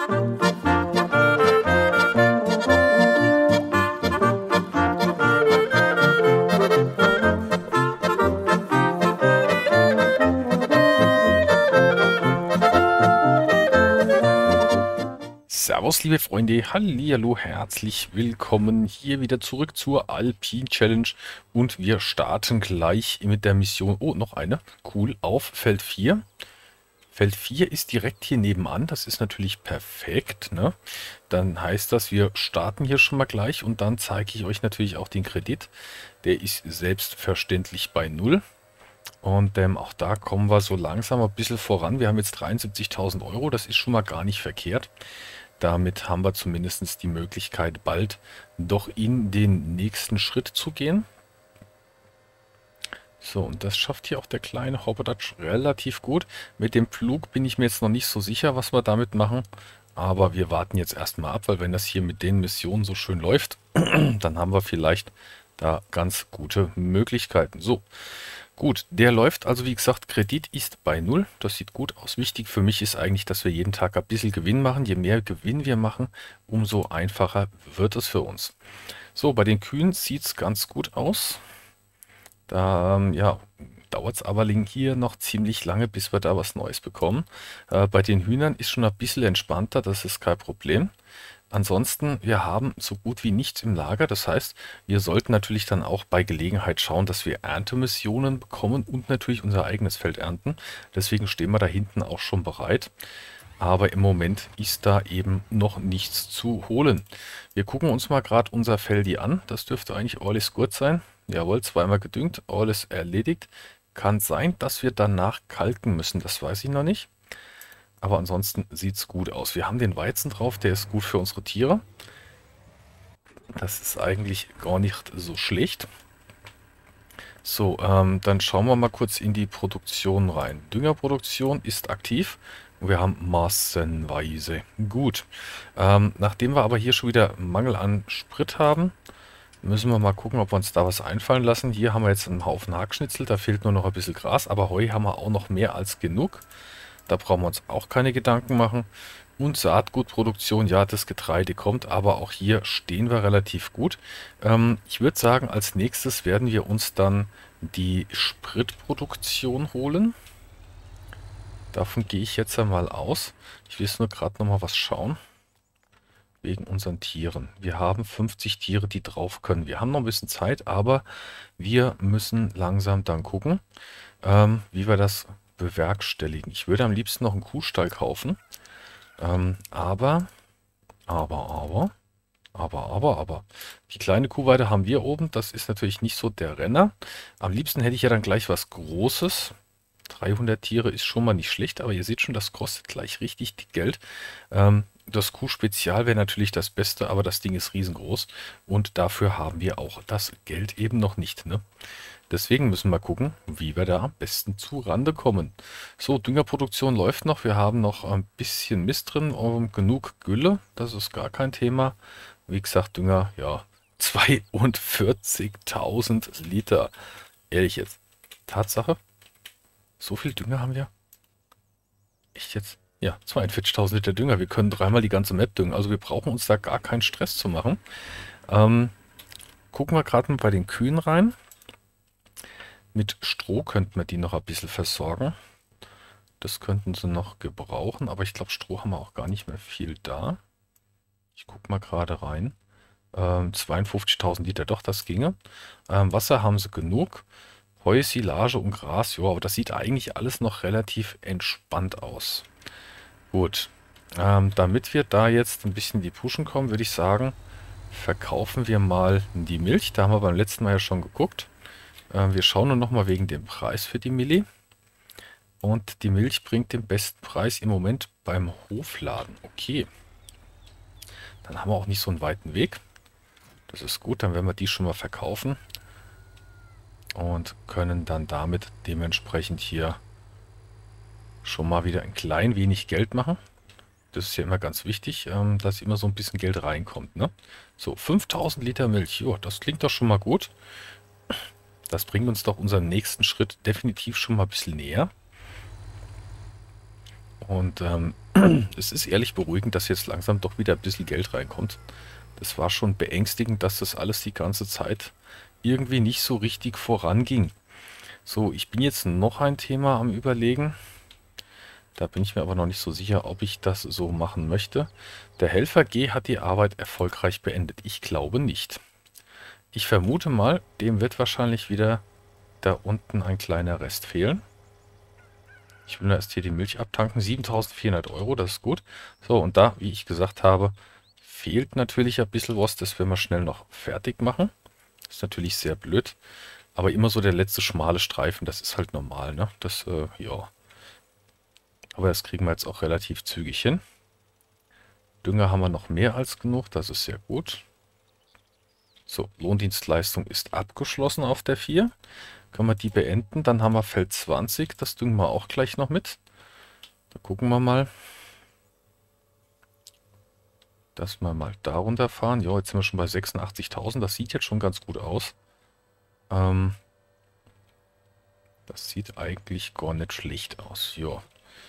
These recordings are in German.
Servus, liebe Freunde, hallihallo, herzlich willkommen hier wieder zurück zur Alpine Challenge und wir starten gleich mit der Mission, oh, noch eine, cool, auf Feld 4. Feld 4 ist direkt hier nebenan, das ist natürlich perfekt, ne? Dann heißt das, wir starten hier schon mal gleich und dann zeige ich euch natürlich auch den Kredit. Der ist selbstverständlich bei 0. Und auch da kommen wir so langsam ein bisschen voran. Wir haben jetzt 73.000 Euro, das ist schon mal gar nicht verkehrt. Damit haben wir zumindest die Möglichkeit, bald doch in den nächsten Schritt zu gehen. So, und das schafft hier auch der kleine Hopperdatsch relativ gut. Mit dem Pflug bin ich mir jetzt noch nicht so sicher, was wir damit machen. Aber wir warten jetzt erstmal ab, weil wenn das hier mit den Missionen so schön läuft, dann haben wir vielleicht da ganz gute Möglichkeiten. So. Gut, der läuft also, wie gesagt, Kredit ist bei 0. Das sieht gut aus. Wichtig für mich ist eigentlich, dass wir jeden Tag ein bisschen Gewinn machen. Je mehr Gewinn wir machen, umso einfacher wird es für uns. So, bei den Kühen sieht es ganz gut aus. Da, ja, dauert es aber hier noch ziemlich lange, bis wir da was Neues bekommen. Bei den Hühnern ist schon ein bisschen entspannter, das ist kein Problem. Ansonsten, wir haben so gut wie nichts im Lager. Das heißt, wir sollten natürlich dann auch bei Gelegenheit schauen, dass wir Erntemissionen bekommen und natürlich unser eigenes Feld ernten. Deswegen stehen wir da hinten auch schon bereit. Aber im Moment ist da eben noch nichts zu holen. Wir gucken uns mal gerade unser Feldi an. Das dürfte eigentlich alles gut sein. Jawohl, zweimal gedüngt, alles erledigt. Kann sein, dass wir danach kalken müssen. Das weiß ich noch nicht. Aber ansonsten sieht es gut aus. Wir haben den Weizen drauf, der ist gut für unsere Tiere. Das ist eigentlich gar nicht so schlecht. So, dann schauen wir mal kurz in die Produktion rein. Düngerproduktion ist aktiv. Wir haben massenweise. Gut. Nachdem wir aber hier schon wieder Mangel an Sprit haben, müssen wir mal gucken, ob wir uns da was einfallen lassen. Hier haben wir jetzt einen Haufen Hackschnitzel, da fehlt nur noch ein bisschen Gras, aber Heu haben wir auch noch mehr als genug. Da brauchen wir uns auch keine Gedanken machen. Und Saatgutproduktion, ja, das Getreide kommt, aber auch hier stehen wir relativ gut. Ich würde sagen, als nächstes werden wir uns dann die Spritproduktion holen. Davon gehe ich jetzt einmal aus. Ich will nur gerade noch mal was schauen. Wegen unseren Tieren. Wir haben 50 Tiere, die drauf können. Wir haben noch ein bisschen Zeit, aber wir müssen langsam dann gucken, wie wir das bewerkstelligen. Ich würde am liebsten noch einen Kuhstall kaufen. Aber. Die kleine Kuhweide haben wir oben. Das ist natürlich nicht so der Renner. Am liebsten hätte ich ja dann gleich was Großes. 300 Tiere ist schon mal nicht schlecht, aber ihr seht schon, das kostet gleich richtig Geld. Das Kuhspezial wäre natürlich das Beste, aber das Ding ist riesengroß und dafür haben wir auch das Geld eben noch nicht, ne? Deswegen müssen wir gucken, wie wir da am besten zu Rande kommen. So, Düngerproduktion läuft noch. Wir haben noch ein bisschen Mist drin, genug Gülle, das ist gar kein Thema. Wie gesagt, Dünger, ja, 42.000 Liter. Ehrlich jetzt, Tatsache, so viel Dünger haben wir? Echt jetzt? Ja, 42.000 Liter Dünger. Wir können dreimal die ganze Map düngen. Also wir brauchen uns da gar keinen Stress zu machen. Gucken wir gerade mal bei den Kühen rein. Mit Stroh könnten wir die noch ein bisschen versorgen. Das könnten sie noch gebrauchen. Aber ich glaube, Stroh haben wir auch gar nicht mehr viel da. Ich gucke mal gerade rein. 52.000 Liter, doch, das ginge. Wasser haben sie genug. Heu, Silage und Gras, ja, aber das sieht eigentlich alles noch relativ entspannt aus. Gut, damit wir da jetzt ein bisschen in die Puschen kommen, würde ich sagen, verkaufen wir mal die Milch. Da haben wir beim letzten Mal ja schon geguckt. Wir schauen nur noch mal wegen dem Preis für die Milli. Und die Milch bringt den besten Preis im Moment beim Hofladen. Okay, dann haben wir auch nicht so einen weiten Weg. Das ist gut, dann werden wir die schon mal verkaufen. Und können dann damit dementsprechend hier schon mal wieder ein klein wenig Geld machen. Das ist ja immer ganz wichtig, dass immer so ein bisschen Geld reinkommt, ne? So, 5.000 Liter Milch. Jo, das klingt doch schon mal gut. Das bringt uns doch unseren nächsten Schritt definitiv schon mal ein bisschen näher. Und es ist ehrlich beruhigend, dass jetzt langsam doch wieder ein bisschen Geld reinkommt. Das war schon beängstigend, dass das alles die ganze Zeit irgendwie nicht so richtig voranging. So, ich bin jetzt noch ein Thema am Überlegen. Da bin ich mir aber noch nicht so sicher, ob ich das so machen möchte. Der Helfer G hat die Arbeit erfolgreich beendet. Ich glaube nicht. Ich vermute mal, dem wird wahrscheinlich wieder da unten ein kleiner Rest fehlen. Ich will nur erst hier die Milch abtanken. 7.400 Euro, das ist gut. So, und da, wie ich gesagt habe, fehlt natürlich ein bisschen was. Das werden wir schnell noch fertig machen. Ist natürlich sehr blöd. Aber immer so der letzte schmale Streifen, das ist halt normal, ne? Das, ja. Aber das kriegen wir jetzt auch relativ zügig hin. Dünger haben wir noch mehr als genug, das ist sehr gut. So, Lohndienstleistung ist abgeschlossen auf der 4. Können wir die beenden, dann haben wir Feld 20, das düngen wir auch gleich noch mit. Da gucken wir mal, dass wir mal da runterfahren. Ja, jetzt sind wir schon bei 86.000, das sieht jetzt schon ganz gut aus. Das sieht eigentlich gar nicht schlecht aus, ja.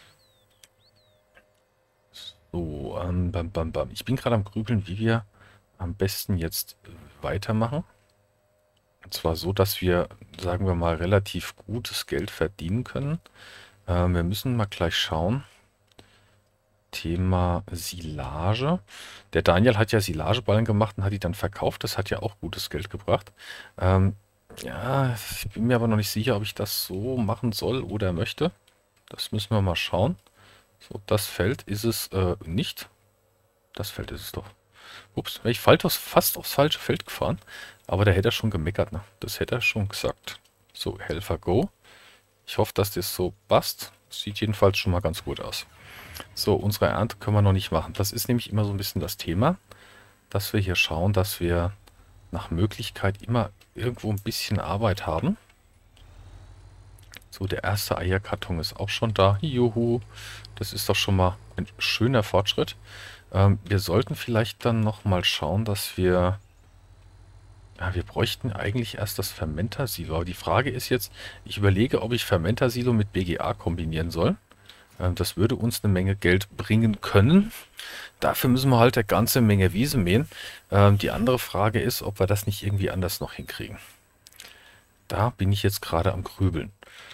So, bam, bam, bam. Ich bin gerade am Grübeln, wie wir am besten jetzt weitermachen. Und zwar so, dass wir, sagen wir mal, relativ gutes Geld verdienen können. Wir müssen mal gleich schauen. Thema Silage. Der Daniel hat ja Silageballen gemacht und hat die dann verkauft. Das hat ja auch gutes Geld gebracht. Ja, ich bin mir aber noch nicht sicher, ob ich das so machen soll oder möchte. Das müssen wir mal schauen. So, das Feld ist es nicht. Das Feld ist es doch. Ups, wäre ich fast aufs falsche Feld gefahren. Aber da hätte er schon gemeckert, ne? Das hätte er schon gesagt. So, Helfer Go. Ich hoffe, dass das so passt. Sieht jedenfalls schon mal ganz gut aus. So, unsere Ernte können wir noch nicht machen. Das ist nämlich immer so ein bisschen das Thema, dass wir hier schauen, dass wir nach Möglichkeit immer irgendwo ein bisschen Arbeit haben. So, der erste Eierkarton ist auch schon da. Juhu, das ist doch schon mal ein schöner Fortschritt. Wir sollten vielleicht dann noch mal schauen, dass wir... Ja, wir bräuchten eigentlich erst das Fermenter-Silo. Aber die Frage ist jetzt, ich überlege, ob ich Fermenter-Silo mit BGA kombinieren soll. Das würde uns eine Menge Geld bringen können. Dafür müssen wir halt eine ganze Menge Wiese mähen. Die andere Frage ist, ob wir das nicht irgendwie anders noch hinkriegen. Da bin ich jetzt gerade am Grübeln.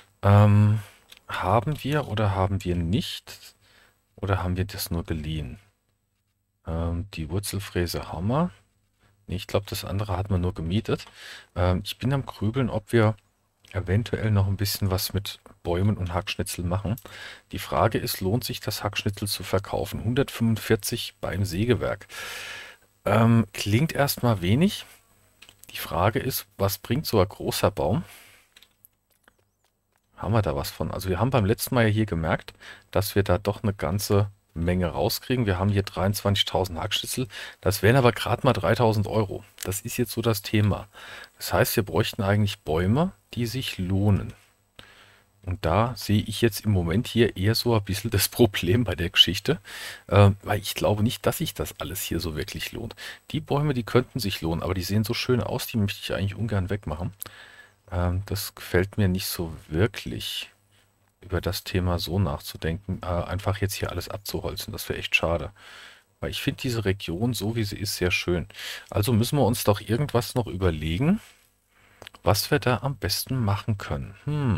Haben wir oder haben wir nicht? Oder haben wir das nur geliehen? Die Wurzelfräse haben wir. Nee, ich glaube, das andere hat man nur gemietet. Ich bin am Grübeln, ob wir eventuell noch ein bisschen was mit Bäumen und Hackschnitzel machen. Die Frage ist, lohnt sich das Hackschnitzel zu verkaufen? 145 beim Sägewerk. Klingt erstmal wenig. Die Frage ist, was bringt so ein großer Baum? Haben wir da was von? Also wir haben beim letzten Mal ja hier gemerkt, dass wir da doch eine ganze Menge rauskriegen. Wir haben hier 23.000 Hackschnitzel. Das wären aber gerade mal 3.000 Euro. Das ist jetzt so das Thema. Das heißt, wir bräuchten eigentlich Bäume, die sich lohnen. Und da sehe ich jetzt im Moment hier eher so ein bisschen das Problem bei der Geschichte, weil ich glaube nicht, dass sich das alles hier so wirklich lohnt. Die Bäume, die könnten sich lohnen, aber die sehen so schön aus, die möchte ich eigentlich ungern wegmachen. Das gefällt mir nicht so wirklich, über das Thema so nachzudenken, einfach jetzt hier alles abzuholzen. Das wäre echt schade. Weil ich finde diese Region, so wie sie ist, sehr schön. Also müssen wir uns doch irgendwas noch überlegen, was wir da am besten machen können.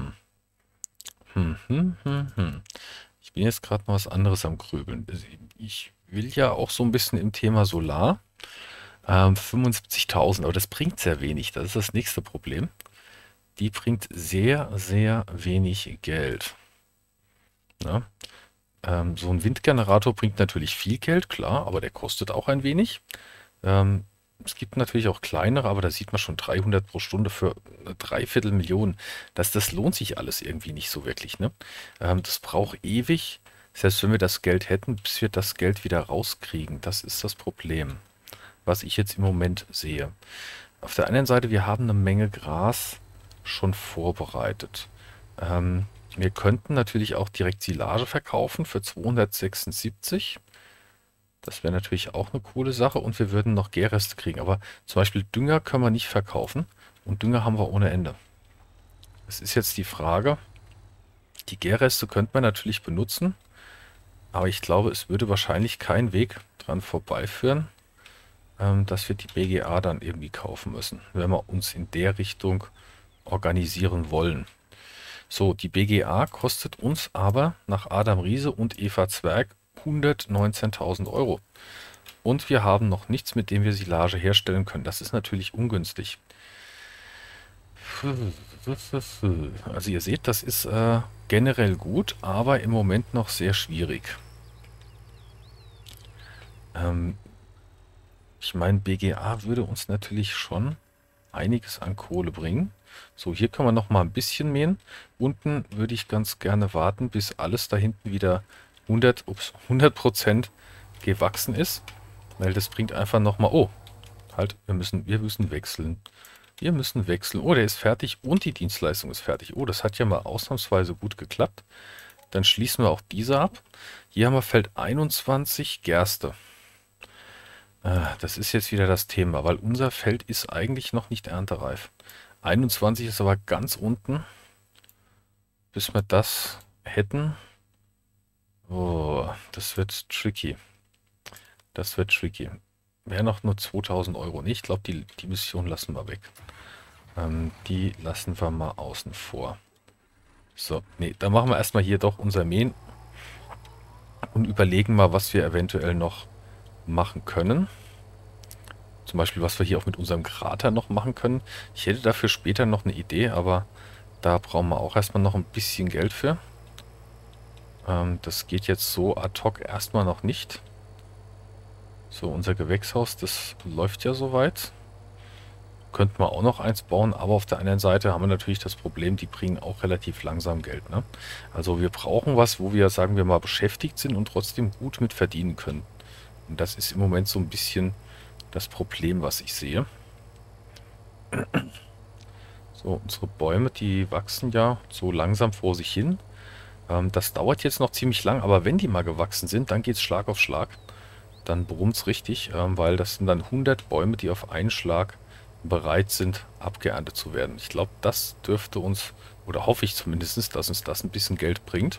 Ich bin jetzt gerade mal was anderes am Grübeln. Ich will ja auch so ein bisschen im Thema Solar. 75.000, aber das bringt sehr wenig. Das ist das nächste Problem. Die bringt sehr, sehr wenig Geld. Ja? So ein Windgenerator bringt natürlich viel Geld, klar, aber der kostet auch ein wenig. Es gibt natürlich auch kleinere, aber da sieht man schon 300 pro Stunde für eine Dreiviertelmillion. Das lohnt sich alles irgendwie nicht so wirklich, ne? Das braucht ewig, selbst wenn wir das Geld hätten, bis wir das Geld wieder rauskriegen. Das ist das Problem, was ich jetzt im Moment sehe. Auf der anderen Seite, wir haben eine Menge Gras schon vorbereitet. Wir könnten natürlich auch direkt Silage verkaufen für 276. Das wäre natürlich auch eine coole Sache und wir würden noch Gärreste kriegen. Aber zum Beispiel Dünger können wir nicht verkaufen und Dünger haben wir ohne Ende. Es ist jetzt die Frage, die Gärreste könnte man natürlich benutzen, Aber ich glaube, es würde wahrscheinlich kein Weg dran vorbeiführen, dass wir die BGA dann irgendwie kaufen müssen, wenn wir uns in der Richtung organisieren wollen. So, die BGA kostet uns aber nach Adam Riese und Eva Zwerg 119.000 Euro. Und wir haben noch nichts, mit dem wir Silage herstellen können. Das ist natürlich ungünstig. Also ihr seht, das ist generell gut, aber im Moment noch sehr schwierig. Ich meine, BGA würde uns natürlich schon einiges an Kohle bringen. So, hier können wir noch mal ein bisschen mähen. Unten würde ich ganz gerne warten, bis alles da hinten wieder 100% gewachsen ist. Weil das bringt einfach noch mal... Oh, halt, wir müssen wechseln. Wir müssen wechseln. Oh, der ist fertig und die Dienstleistung ist fertig. Oh, das hat ja mal ausnahmsweise gut geklappt. Dann schließen wir auch diese ab. Hier haben wir Feld 21, Gerste. Das ist jetzt wieder das Thema, weil unser Feld ist eigentlich noch nicht erntereif. 21 ist aber ganz unten. Bis wir das hätten. Oh, das wird tricky. Das wird tricky. Wäre noch nur 2000 Euro. Nee, ich glaube, die Mission lassen wir weg. Die lassen wir mal außen vor. So, nee, dann machen wir erstmal hier doch unser Mähen. Und überlegen mal, was wir eventuell noch machen können. Zum Beispiel, was wir hier auch mit unserem Krater noch machen können. Ich hätte dafür später noch eine Idee, aber da brauchen wir auch erstmal noch ein bisschen Geld für. Das geht jetzt so ad hoc erstmal noch nicht. So, unser Gewächshaus, das läuft ja soweit. Könnten wir auch noch eins bauen, aber auf der anderen Seite haben wir natürlich das Problem, die bringen auch relativ langsam Geld, ne? Also wir brauchen was, wo wir, sagen wir mal, beschäftigt sind und trotzdem gut mit verdienen können. Und das ist im Moment so ein bisschen das Problem, was ich sehe. So, unsere Bäume, die wachsen ja so langsam vor sich hin. Das dauert jetzt noch ziemlich lang, aber wenn die mal gewachsen sind, dann geht es Schlag auf Schlag. Dann brummt es richtig, weil das sind dann 100 Bäume, die auf einen Schlag bereit sind, abgeerntet zu werden. Ich glaube, das dürfte uns, oder hoffe ich zumindest, dass uns das ein bisschen Geld bringt.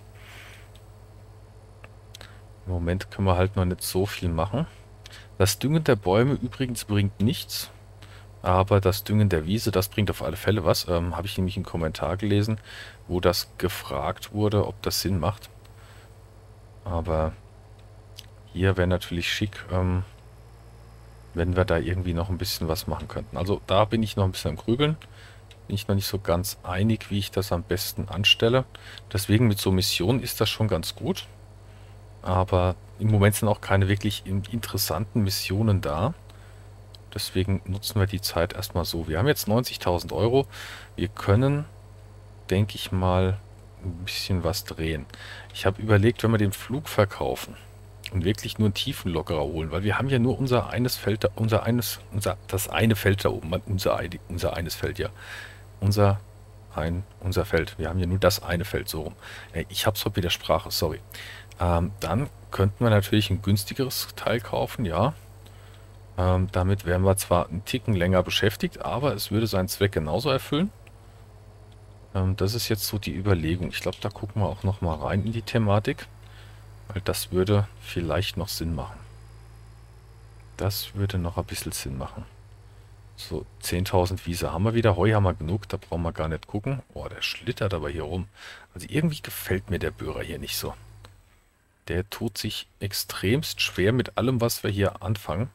Im Moment können wir halt noch nicht so viel machen. Das Düngen der Bäume übrigens bringt nichts, aber das Düngen der Wiese, das bringt auf alle Fälle was. Habe ich nämlich einen Kommentar gelesen, wo das gefragt wurde, ob das Sinn macht. Aber hier wäre natürlich schick, wenn wir da irgendwie noch ein bisschen was machen könnten. Also da bin ich noch ein bisschen am Grübeln. Bin ich noch nicht so ganz einig, wie ich das am besten anstelle. Deswegen mit so Missionen ist das schon ganz gut. Aber im Moment sind auch keine wirklich interessanten Missionen da. Deswegen nutzen wir die Zeit erstmal so. Wir haben jetzt 90.000 Euro. Wir können, denke ich mal, ein bisschen was drehen. Ich habe überlegt, wenn wir den Flug verkaufen und wirklich nur einen Tiefenlockerer holen, weil wir haben ja nur unser eines Feld, das eine Feld da oben, unser eines Feld, ja. Unser Feld. Wir haben ja nur das eine Feld, so rum. Ich habe es heute mit der Sprache, sorry. Dann könnten wir natürlich ein günstigeres Teil kaufen, ja. Damit wären wir zwar einen Ticken länger beschäftigt, aber es würde seinen Zweck genauso erfüllen. Das ist jetzt so die Überlegung. Ich glaube, da gucken wir auch noch mal rein in die Thematik, weil das würde vielleicht noch Sinn machen. Das würde noch ein bisschen Sinn machen. So, 10.000 Wiese haben wir wieder. Heu haben wir genug, da brauchen wir gar nicht gucken. Boah, der schlittert aber hier rum. Also irgendwie gefällt mir der Böhrer hier nicht so. Der tut sich extremst schwer mit allem, was wir hier anfangen.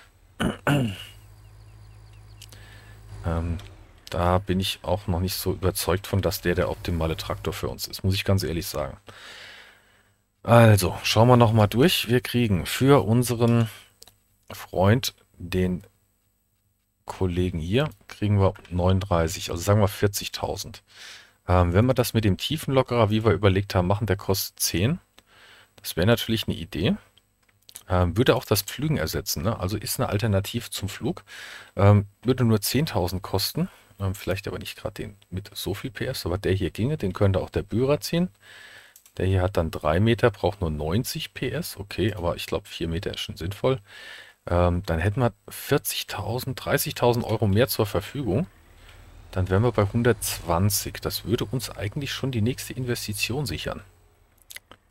Da bin ich auch noch nicht so überzeugt von, dass der optimale Traktor für uns ist, muss ich ganz ehrlich sagen. Also, schauen wir noch mal durch. Wir kriegen für unseren Freund, den Kollegen hier, kriegen wir 39, also sagen wir 40.000. Wenn wir das mit dem Tiefenlockerer, wie wir überlegt haben, machen, der kostet 10. Das wäre natürlich eine Idee. Würde auch das Pflügen ersetzen, ne? Also ist eine Alternative zum Flug. Würde nur 10.000 kosten. Vielleicht aber nicht gerade den mit so viel PS, aber der hier ginge, den könnte auch der Böhrer ziehen. Der hier hat dann 3 Meter, braucht nur 90 PS. Okay, aber ich glaube 4 Meter ist schon sinnvoll. Dann hätten wir 40.000, 30.000 Euro mehr zur Verfügung. Dann wären wir bei 120. Das würde uns eigentlich schon die nächste Investition sichern.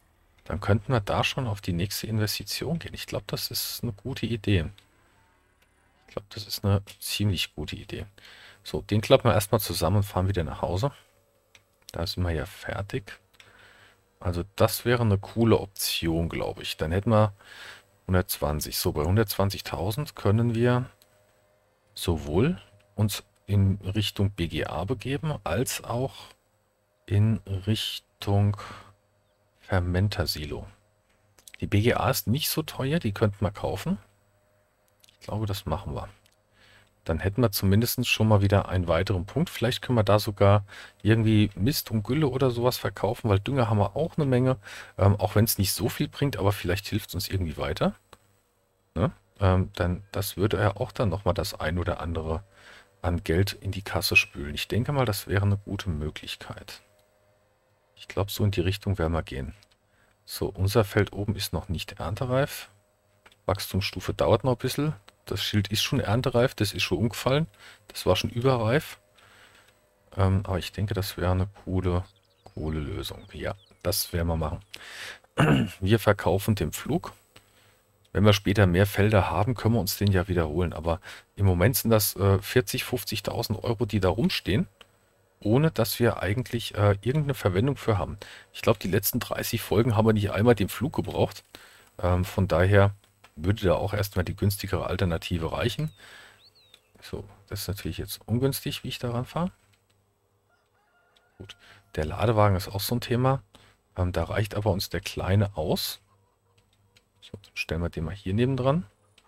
Dann könnten wir da schon auf die nächste Investition gehen. Ich glaube, das ist eine gute Idee. Ich glaube, das ist eine ziemlich gute Idee. So, den klappen wir erstmal zusammen und fahren wieder nach Hause. Da sind wir ja fertig. Also das wäre eine coole Option, glaube ich. Dann hätten wir 120. So, bei 120.000 können wir sowohl uns in Richtung BGA begeben, als auch in Richtung Fermentersilo. Die BGA ist nicht so teuer, die könnten wir kaufen. Ich glaube, das machen wir. Dann hätten wir zumindest schon mal wieder einen weiteren Punkt. Vielleicht können wir da sogar irgendwie Mist und Gülle oder sowas verkaufen, weil Dünger haben wir auch eine Menge. Auch wenn es nicht so viel bringt, aber vielleicht hilft es uns irgendwie weiter. Ne? Dann, das würde ja auch dann nochmal das ein oder andere an Geld in die Kasse spülen. Ich denke mal, das wäre eine gute Möglichkeit. Ich glaube, so in die Richtung werden wir gehen. So, unser Feld oben ist noch nicht erntereif. Wachstumsstufe dauert noch ein bisschen. Das Schild ist schon erntereif, das ist schon umgefallen. Das war schon überreif. Aber ich denke, das wäre eine coole Lösung. Ja, das werden wir machen. Wir verkaufen den Pflug. Wenn wir später mehr Felder haben, können wir uns den ja wiederholen. Aber im Moment sind das 40.000, 50.000 Euro, die da rumstehen, ohne dass wir eigentlich irgendeine Verwendung für haben. Ich glaube, die letzten 30 Folgen haben wir nicht einmal den Flug gebraucht. Von daher würde da auch erstmal die günstigere Alternative reichen. So, das ist natürlich jetzt ungünstig, wie ich daran fahre. Gut, der Ladewagen ist auch so ein Thema. Da reicht aber uns der kleine aus. So, dann stellen wir den mal hier neben dran.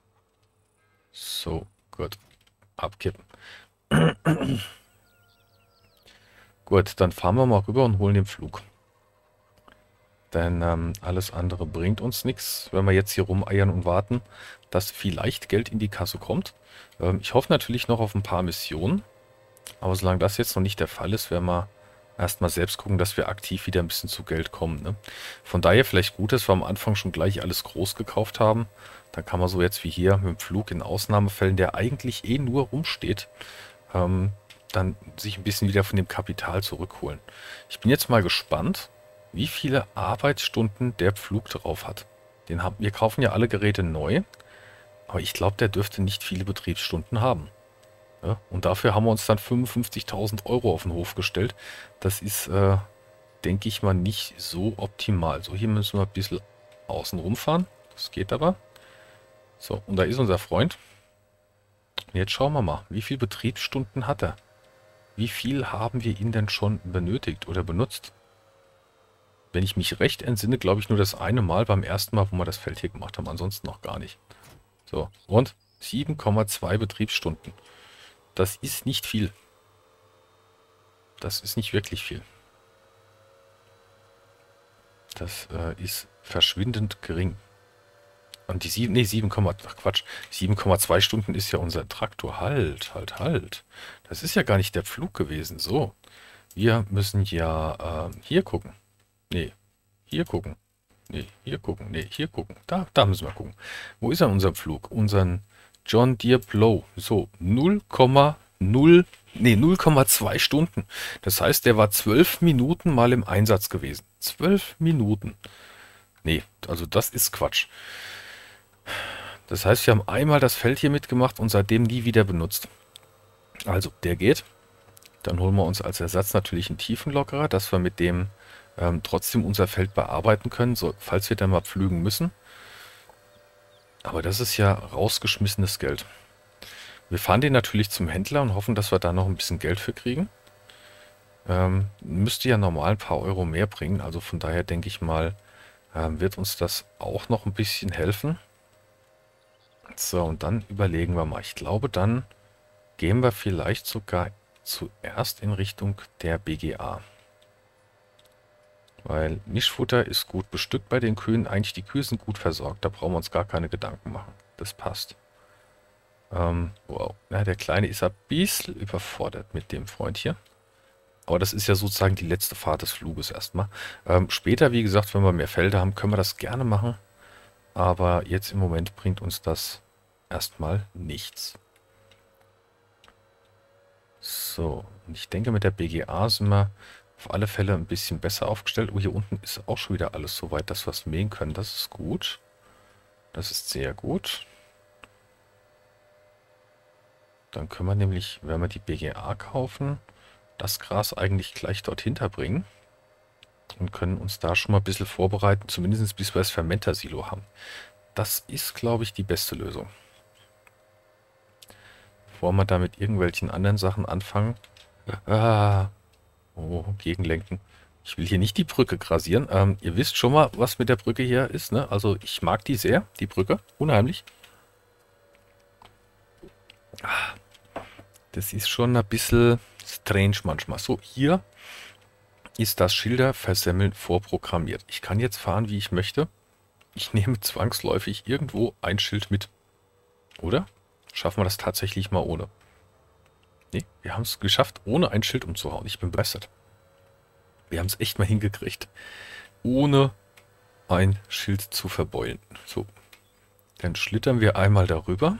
So, gut. Abkippen. Gut, dann fahren wir mal rüber und holen den Flug. Denn alles andere bringt uns nichts, wenn wir jetzt hier rumeiern und warten, dass vielleicht Geld in die Kasse kommt. Ich hoffe natürlich noch auf ein paar Missionen. Aber solange das jetzt noch nicht der Fall ist, werden wir erstmal selbst gucken, dass wir aktiv wieder ein bisschen zu Geld kommen. Ne? Von daher vielleicht gut, dass wir am Anfang schon gleich alles groß gekauft haben. Dann kann man so jetzt wie hier mit dem Flug in Ausnahmefällen, der eigentlich eh nur rumsteht, dann sich ein bisschen wieder von dem Kapital zurückholen. Ich bin jetzt mal gespannt, wie viele Arbeitsstunden der Pflug drauf hat. Wir kaufen ja alle Geräte neu, aber ich glaube, der dürfte nicht viele Betriebsstunden haben. Ja, und dafür haben wir uns dann 55.000 Euro auf den Hof gestellt. Das ist, denke ich mal, nicht so optimal. So, hier müssen wir ein bisschen außen rumfahren. Das geht aber. So, und da ist unser Freund. Und jetzt schauen wir mal, wie viele Betriebsstunden hat er? Wie viel haben wir ihn denn schon benötigt oder benutzt? Wenn ich mich recht entsinne, glaube ich nur das eine Mal beim ersten Mal, wo wir das Feld hier gemacht haben. Ansonsten noch gar nicht. So, und 7,2 Betriebsstunden. Das ist nicht viel. Das ist nicht wirklich viel. Das ist verschwindend gering. Und die 7,2 Stunden ist ja unser Traktor. Halt. Das ist ja gar nicht der Pflug gewesen. So, wir müssen ja hier gucken. Nee, hier gucken. Nee, hier gucken. Nee, hier gucken. Da müssen wir gucken. Wo ist er, unser Pflug? Unseren John Deere Plow. So, 0,2 Stunden. Das heißt, der war 12 Minuten mal im Einsatz gewesen. 12 Minuten. Nee, also das ist Quatsch. Das heißt, wir haben einmal das Feld hier mitgemacht und seitdem nie wieder benutzt. Also, der geht. Dann holen wir uns als Ersatz natürlich einen Tiefenlockerer, dass wir mit dem trotzdem unser Feld bearbeiten können, so, falls wir dann mal pflügen müssen. Aber das ist ja rausgeschmissenes Geld. Wir fahren den natürlich zum Händler und hoffen, dass wir da noch ein bisschen Geld für kriegen. Müsste ja normal ein paar Euro mehr bringen. Also von daher denke ich mal, wird uns das auch noch ein bisschen helfen. So, und dann überlegen wir mal. Ich glaube, dann gehen wir vielleicht sogar zuerst in Richtung der BGA. Weil Mischfutter ist gut bestückt bei den Kühen. Eigentlich die Kühe sind gut versorgt. Da brauchen wir uns gar keine Gedanken machen. Das passt. Wow. Ja, der Kleine ist ein bisschen überfordert mit dem Freund hier. Aber das ist ja sozusagen die letzte Fahrt des Fluges erstmal. Später, wie gesagt, wenn wir mehr Felder haben, können wir das gerne machen. Aber jetzt im Moment bringt uns das erstmal nichts. So, und ich denke, mit der BGA sind wir auf alle Fälle ein bisschen besser aufgestellt. Oh, hier unten ist auch schon wieder alles so weit, dass wir es mähen können. Das ist gut. Das ist sehr gut. Dann können wir nämlich, wenn wir die BGA kaufen, das Gras eigentlich gleich dort hinterbringen. Und können uns da schon mal ein bisschen vorbereiten, zumindest bis wir das Fermenter-Silo haben. Das ist, glaube ich, die beste Lösung. Bevor wir da mit irgendwelchen anderen Sachen anfangen. Oh, gegenlenken. Ich will hier nicht die Brücke grasieren. Ihr wisst schon mal, was mit der Brücke hier ist, ne? Also ich mag die sehr, die Brücke. Unheimlich. Das ist schon ein bisschen strange manchmal. So, hier ist das Schilderversemmeln vorprogrammiert. Ich kann jetzt fahren, wie ich möchte. Ich nehme zwangsläufig irgendwo ein Schild mit. Oder? Schaffen wir das tatsächlich mal ohne? Nee, wir haben es geschafft, ohne ein Schild umzuhauen. Ich bin begeistert. Wir haben es echt mal hingekriegt. Ohne ein Schild zu verbeulen. So. Dann schlittern wir einmal darüber.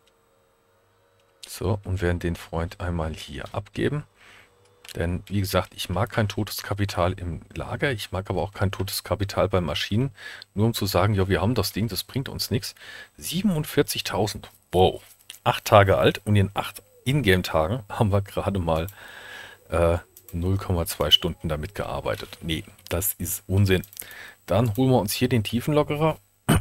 So, und werden den Freund einmal hier abgeben. Denn, wie gesagt, ich mag kein totes Kapital im Lager. Ich mag aber auch kein totes Kapital bei Maschinen. Nur um zu sagen, ja, wir haben das Ding, das bringt uns nichts. 47.000. Wow. 8 Tage alt und in 8 Ingame-Tagen haben wir gerade mal 0,2 Stunden damit gearbeitet. Nee, das ist Unsinn. Dann holen wir uns hier den Tiefenlockerer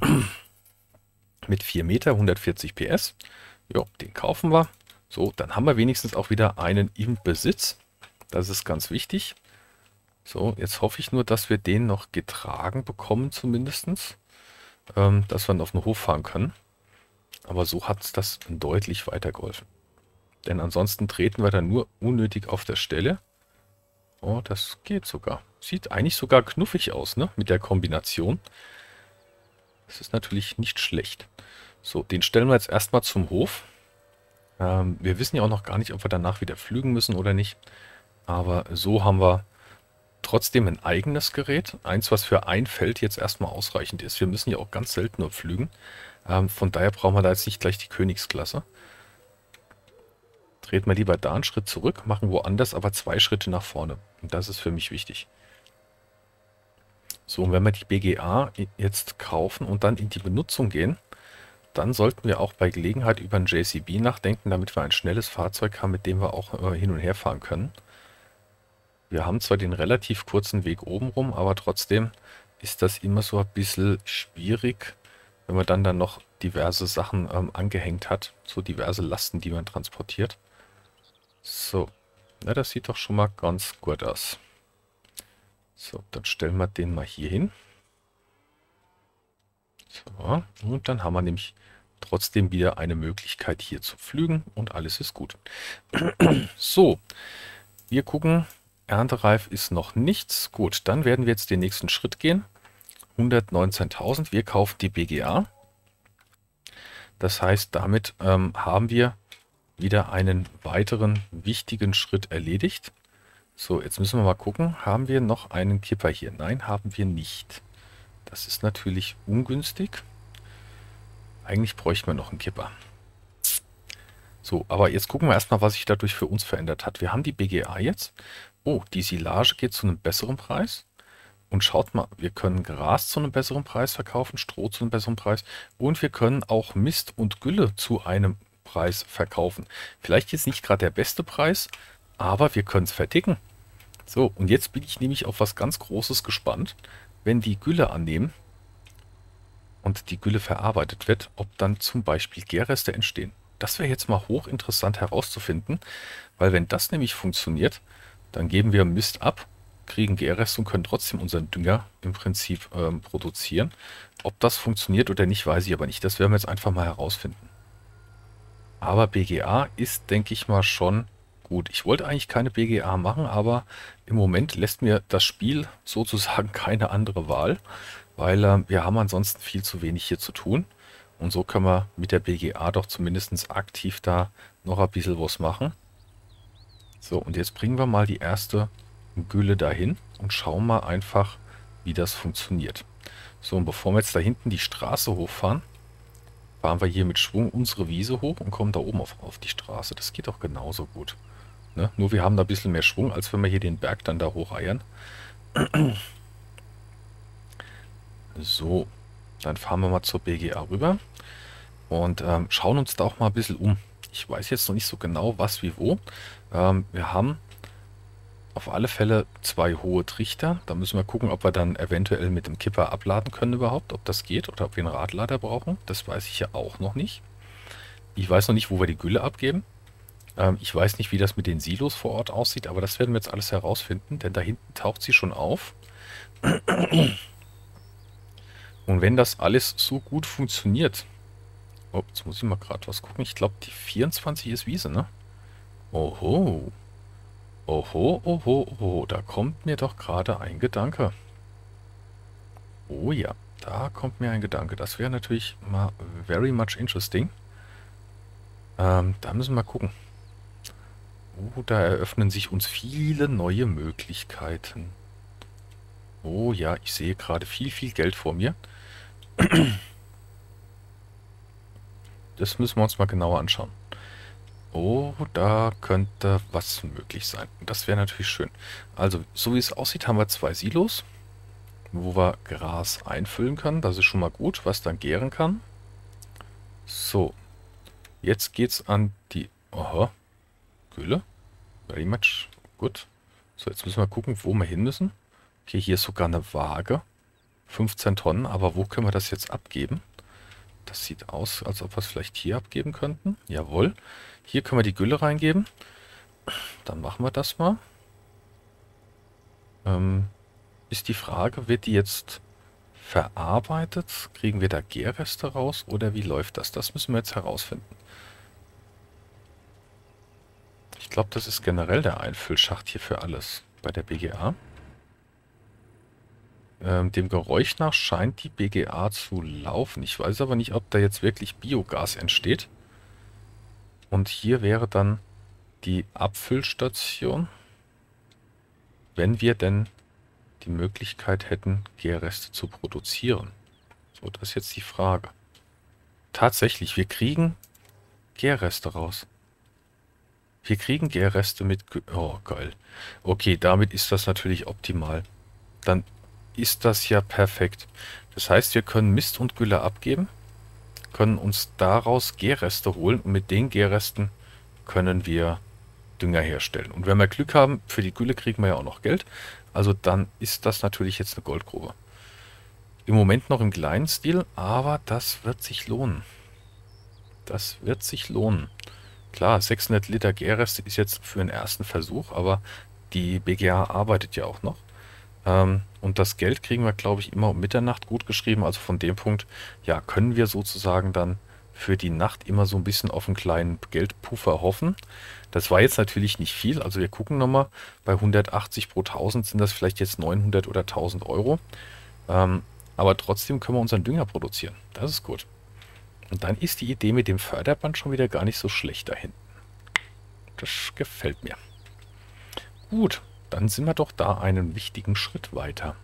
mit 4 Meter, 140 PS. Ja, den kaufen wir. So, dann haben wir wenigstens auch wieder einen im Besitz. Das ist ganz wichtig. So, jetzt hoffe ich nur, dass wir den noch getragen bekommen zumindest. Dass wir ihn auf den Hof fahren können. Aber so hat es das deutlich weitergeholfen. Denn ansonsten treten wir dann nur unnötig auf der Stelle. Oh, das geht sogar. Sieht eigentlich sogar knuffig aus, ne? Mit der Kombination. Das ist natürlich nicht schlecht. So, den stellen wir jetzt erstmal zum Hof. Wir wissen ja auch noch gar nicht, ob wir danach wieder pflügen müssen oder nicht. Aber so haben wir trotzdem ein eigenes Gerät. Eins, was für ein Feld jetzt erstmal ausreichend ist. Wir müssen ja auch ganz selten nur pflügen. Von daher brauchen wir da jetzt nicht gleich die Königsklasse. Treten wir lieber da einen Schritt zurück, machen woanders aber 2 Schritte nach vorne. Und das ist für mich wichtig. So, und wenn wir die BGA jetzt kaufen und dann in die Benutzung gehen, dann sollten wir auch bei Gelegenheit über ein JCB nachdenken, damit wir ein schnelles Fahrzeug haben, mit dem wir auch hin und her fahren können. Wir haben zwar den relativ kurzen Weg oben rum, aber trotzdem ist das immer so ein bisschen schwierig, wenn man dann noch diverse Sachen angehängt hat, so diverse Lasten, die man transportiert. So, na, das sieht doch schon mal ganz gut aus. So, dann stellen wir den mal hier hin. So, und dann haben wir nämlich trotzdem wieder eine Möglichkeit hier zu pflügen und alles ist gut. So, wir gucken, erntereif ist noch nichts. Gut, dann werden wir jetzt den nächsten Schritt gehen. 119.000, wir kaufen die BGA. Das heißt, damit haben wir wieder einen weiteren wichtigen Schritt erledigt. So, jetzt müssen wir mal gucken, haben wir noch einen Kipper hier? Nein, haben wir nicht. Das ist natürlich ungünstig. Eigentlich bräuchten wir noch einen Kipper. So, aber jetzt gucken wir erstmal, was sich dadurch für uns verändert hat. Wir haben die BGA jetzt. Oh, die Silage geht zu einem besseren Preis. Und schaut mal, wir können Gras zu einem besseren Preis verkaufen, Stroh zu einem besseren Preis. Und wir können auch Mist und Gülle zu einem Preis verkaufen. Vielleicht jetzt nicht gerade der beste Preis, aber wir können es verticken. So, und jetzt bin ich nämlich auf was ganz Großes gespannt. Wenn die Gülle annehmen und die Gülle verarbeitet wird, ob dann zum Beispiel Gärreste entstehen. Das wäre jetzt mal hochinteressant herauszufinden, weil wenn das nämlich funktioniert, dann geben wir Mist ab, kriegen Gärreste und können trotzdem unseren Dünger im Prinzip produzieren. Ob das funktioniert oder nicht, weiß ich aber nicht. Das werden wir jetzt einfach mal herausfinden. Aber BGA ist, denke ich mal, schon gut. Ich wollte eigentlich keine BGA machen, aber im Moment lässt mir das Spiel sozusagen keine andere Wahl, weil wir haben ansonsten viel zu wenig hier zu tun. Und so können wir mit der BGA doch zumindest aktiv da noch ein bisschen was machen. So, und jetzt bringen wir mal die erste Gülle dahin und schauen mal einfach, wie das funktioniert. So, und bevor wir jetzt da hinten die Straße hochfahren, fahren wir hier mit Schwung unsere Wiese hoch und kommen da oben auf die Straße. Das geht doch genauso gut. Ne? Nur wir haben da ein bisschen mehr Schwung, als wenn wir hier den Berg dann da hocheiern. So, dann fahren wir mal zur BGA rüber und schauen uns da auch mal ein bisschen um. Ich weiß jetzt noch nicht so genau, was wie wo. Wir haben auf alle Fälle 2 hohe Trichter. Da müssen wir gucken, ob wir dann eventuell mit dem Kipper abladen können überhaupt, ob das geht oder ob wir einen Radlader brauchen. Das weiß ich ja auch noch nicht. Ich weiß noch nicht, wo wir die Gülle abgeben. Ich weiß nicht, wie das mit den Silos vor Ort aussieht, aber das werden wir jetzt alles herausfinden, denn da hinten taucht sie schon auf. Und wenn das alles so gut funktioniert... Oh, jetzt muss ich mal gerade was gucken. Ich glaube, die 24 ist Wiese, ne? Oho. Oho, oho, oho. Da kommt mir doch gerade ein Gedanke. Oh ja, da kommt mir ein Gedanke. Das wäre natürlich mal very much interesting. Da müssen wir mal gucken. Oh, da eröffnen sich uns viele neue Möglichkeiten. Oh ja, ich sehe gerade viel, viel Geld vor mir. Das müssen wir uns mal genauer anschauen. Oh, da könnte was möglich sein. Das wäre natürlich schön. Also, so wie es aussieht, haben wir 2 Silos, wo wir Gras einfüllen können. Das ist schon mal gut, was dann gären kann. So, jetzt geht's an die... Aha, Gülle. Very much. Gut. So, jetzt müssen wir gucken, wo wir hin müssen. Okay, hier ist sogar eine Waage. 15 Tonnen, aber wo können wir das jetzt abgeben? Das sieht aus, als ob wir es vielleicht hier abgeben könnten. Jawohl. Hier können wir die Gülle reingeben. Dann machen wir das mal. Ist die Frage, wird die jetzt verarbeitet? Kriegen wir da Gärreste raus oder wie läuft das? Das müssen wir jetzt herausfinden. Ich glaube, das ist generell der Einfüllschacht hier für alles bei der BGA. Dem Geräusch nach scheint die BGA zu laufen. Ich weiß aber nicht, ob da jetzt wirklich Biogas entsteht. Und hier wäre dann die Abfüllstation, wenn wir denn die Möglichkeit hätten, Gärreste zu produzieren. So, das ist jetzt die Frage. Tatsächlich, wir kriegen Gärreste raus. Wir kriegen Gärreste mit... Oh, geil. Okay, damit ist das natürlich optimal. Dann ist das ja perfekt. Das heißt, wir können Mist und Gülle abgeben, können uns daraus Gärreste holen und mit den Gärresten können wir Dünger herstellen. Und wenn wir Glück haben, für die Gülle kriegen wir ja auch noch Geld. Also dann ist das natürlich jetzt eine Goldgrube. Im Moment noch im kleinen Stil, aber das wird sich lohnen. Das wird sich lohnen. Klar, 600 Liter Gärreste ist jetzt für einen ersten Versuch, aber die BGA arbeitet ja auch noch. Und das Geld kriegen wir, glaube ich, immer um Mitternacht gut geschrieben. Also von dem Punkt, ja, können wir sozusagen dann für die Nacht immer so ein bisschen auf einen kleinen Geldpuffer hoffen. Das war jetzt natürlich nicht viel. Also wir gucken nochmal, bei 180 pro 1000 sind das vielleicht jetzt 900 oder 1000 Euro. Aber trotzdem können wir unseren Dünger produzieren. Das ist gut. Und dann ist die Idee mit dem Förderband schon wieder gar nicht so schlecht da hinten. Das gefällt mir. Gut. Dann sind wir doch da einen wichtigen Schritt weiter.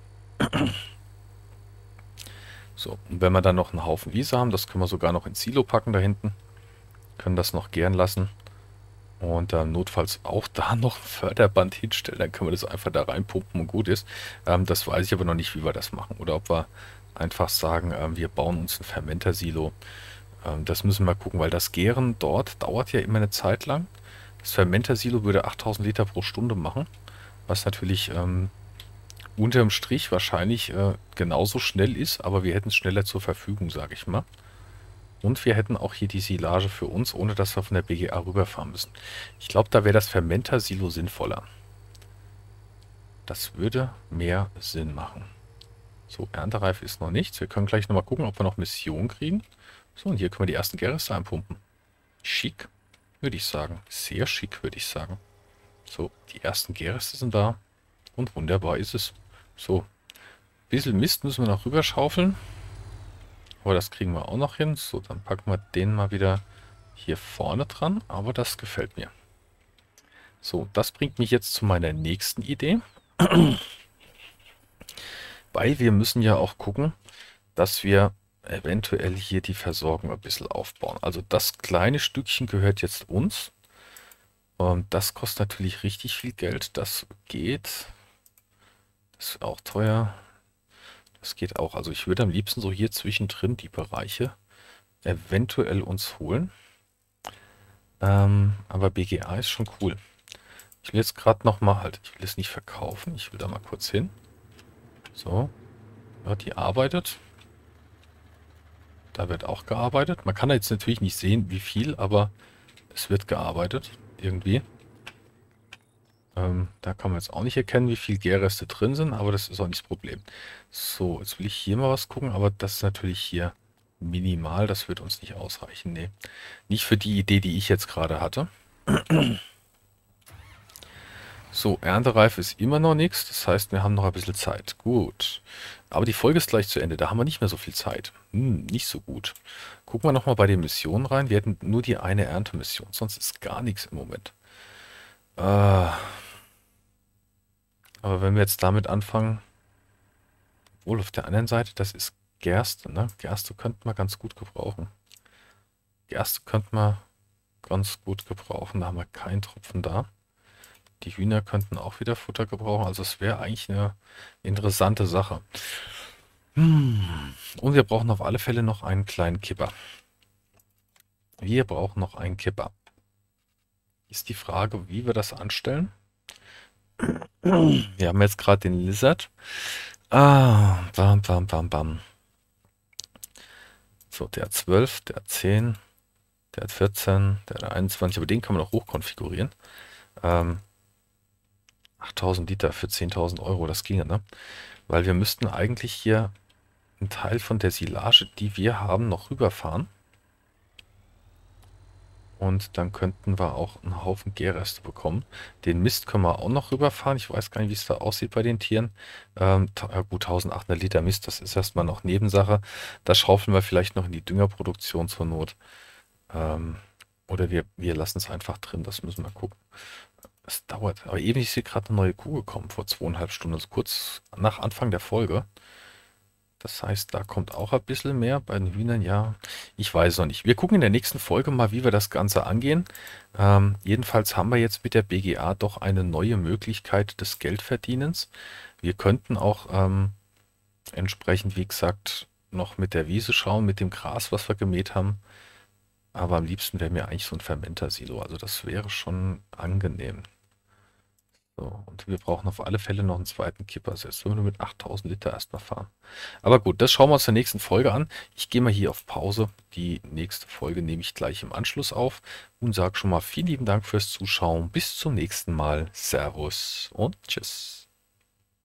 So, und wenn wir dann noch einen Haufen Wiese haben, das können wir sogar noch ins Silo packen da hinten. Können das noch gären lassen. Und notfalls auch da noch ein Förderband hinstellen. Dann können wir das einfach da reinpumpen und gut ist. Das weiß ich aber noch nicht, wie wir das machen. Oder ob wir einfach sagen, wir bauen uns ein Fermentersilo. Das müssen wir gucken, weil das Gären dort dauert ja immer eine Zeit lang. Das Fermentersilo würde 8000 Liter pro Stunde machen. Was natürlich unterm Strich wahrscheinlich genauso schnell ist, aber wir hätten es schneller zur Verfügung, sage ich mal. Und wir hätten auch hier die Silage für uns, ohne dass wir von der BGA rüberfahren müssen. Ich glaube, da wäre das Fermenter-Silo sinnvoller. Das würde mehr Sinn machen. So, erntereif ist noch nichts. Wir können gleich nochmal gucken, ob wir noch Mission kriegen. So, und hier können wir die ersten Gärreste einpumpen. Schick, würde ich sagen. Sehr schick, würde ich sagen. So, die ersten Gärreste sind da. Und wunderbar ist es. So, ein bisschen Mist müssen wir noch rüber schaufeln. Aber das kriegen wir auch noch hin. So, dann packen wir den mal wieder hier vorne dran. Aber das gefällt mir. So, das bringt mich jetzt zu meiner nächsten Idee. Weil wir müssen ja auch gucken, dass wir eventuell hier die Versorgung ein bisschen aufbauen. Also das kleine Stückchen gehört jetzt uns. Und das kostet natürlich richtig viel Geld. Das geht. Das ist auch teuer. Das geht auch. Also ich würde am liebsten so hier zwischendrin die Bereiche eventuell uns holen. Aber BGA ist schon cool. Ich will jetzt gerade noch mal halt, ich will es nicht verkaufen. Ich will da mal kurz hin. So. Ja, die arbeitet. Da wird auch gearbeitet. Man kann da jetzt natürlich nicht sehen, wie viel, aber es wird gearbeitet. Irgendwie. Da kann man jetzt auch nicht erkennen, wie viel Gärreste drin sind, aber das ist auch nicht das Problem. So, jetzt will ich hier mal was gucken, aber das ist natürlich hier minimal. Das wird uns nicht ausreichen. Nee, nicht für die Idee, die ich jetzt gerade hatte. So, erntereif ist immer noch nichts. Das heißt, wir haben noch ein bisschen Zeit. Gut. Aber die Folge ist gleich zu Ende. Da haben wir nicht mehr so viel Zeit. Nicht so gut. Gucken wir nochmal bei den Missionen rein. Wir hätten nur die eine Erntemission. Sonst ist gar nichts im Moment. Aber wenn wir jetzt damit anfangen, wohl auf der anderen Seite, das ist Gerste, ne? Gerste könnte man ganz gut gebrauchen. Gerste könnte man ganz gut gebrauchen. Da haben wir keinen Tropfen da. Die Hühner könnten auch wieder Futter gebrauchen. Also es wäre eigentlich eine interessante Sache. Und wir brauchen auf alle Fälle noch einen kleinen Kipper. Wir brauchen noch einen Kipper. Ist die Frage, wie wir das anstellen. Wir haben jetzt gerade den Lizard. Bam, bam, bam, bam. So, der hat 12, der hat 10, der hat 14, der hat 21, aber den kann man auch hochkonfigurieren. 8000 Liter für 10.000 Euro, das ginge, ne? Weil wir müssten eigentlich hier einen Teil von der Silage, die wir haben, noch rüberfahren. Und dann könnten wir auch einen Haufen Gärreste bekommen. Den Mist können wir auch noch rüberfahren. Ich weiß gar nicht, wie es da aussieht bei den Tieren. Gut, 1800 Liter Mist, das ist erstmal noch Nebensache. Das schaufeln wir vielleicht noch in die Düngerproduktion zur Not. Oder wir lassen es einfach drin, das müssen wir gucken. Es dauert. Aber eben ist hier gerade eine neue Kuh gekommen, vor 2,5 Stunden, also kurz nach Anfang der Folge. Das heißt, da kommt auch ein bisschen mehr. Bei den Hühnern, ja, ich weiß noch nicht. Wir gucken in der nächsten Folge mal, wie wir das Ganze angehen. Jedenfalls haben wir jetzt mit der BGA doch eine neue Möglichkeit des Geldverdienens. Wir könnten auch entsprechend, wie gesagt, noch mit der Wiese schauen, mit dem Gras, was wir gemäht haben. Aber am liebsten wäre mir eigentlich so ein Fermenter-Silo. Also das wäre schon angenehm. So, und wir brauchen auf alle Fälle noch einen zweiten Kipper, selbst wenn wir nur mit 8000 Liter erstmal fahren. Aber gut, das schauen wir uns in der nächsten Folge an. Ich gehe mal hier auf Pause. Die nächste Folge nehme ich gleich im Anschluss auf und sage schon mal vielen lieben Dank fürs Zuschauen. Bis zum nächsten Mal. Servus und tschüss.